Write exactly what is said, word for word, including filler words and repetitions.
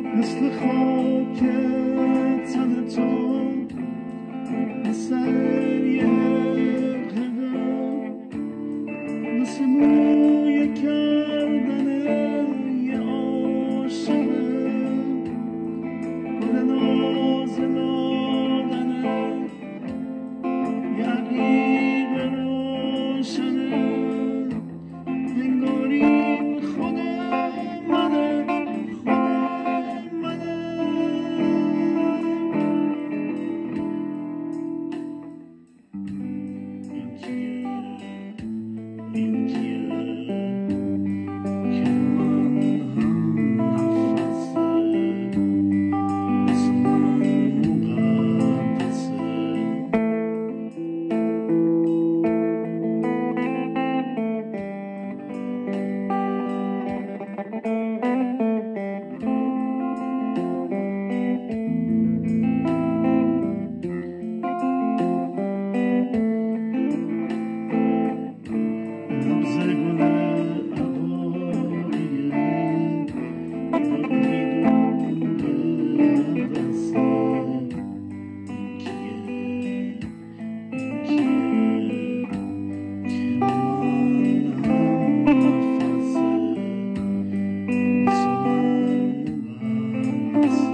مثل خاک تن تو، مثل یه غرقه، مثل مویه کردن یه عاشقه، گل نازه دادنه یه عقیق روشنه، انگاری خود منه، خود منه. این کیه، این کیه که من هم نفسه، مثل من مقدسه. نبض گل عقاقیه باد میدون قفسه. این کیه، این کیه که من هم نفسه، مثل من مقدسه.